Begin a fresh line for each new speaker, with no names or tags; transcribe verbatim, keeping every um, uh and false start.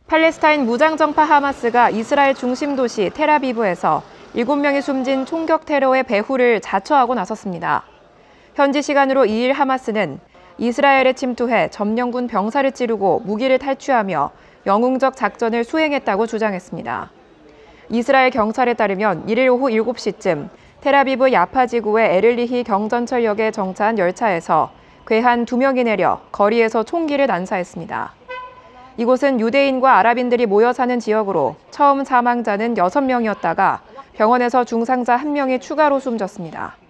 팔레스타인 무장정파 하마스가 이스라엘 중심 도시 텔아비브에서 일곱 명이 숨진 총격 테러의 배후를 자처하고 나섰습니다. 현지 시간으로 이 일 하마스는 이스라엘에 침투해 점령군 병사를 찌르고 무기를 탈취하며 영웅적 작전을 수행했다고 주장했습니다. 이스라엘 경찰에 따르면 일 일 오후 일곱 시쯤 텔아비브 야파 지구의 에를리히 경전철역에 정차한 열차에서 괴한 두 명이 내려 거리에서 총기를 난사했습니다. 이곳은 유대인과 아랍인들이 모여 사는 지역으로 처음 사망자는 여섯 명이었다가 병원에서 중상자 한 명이 추가로 숨졌습니다.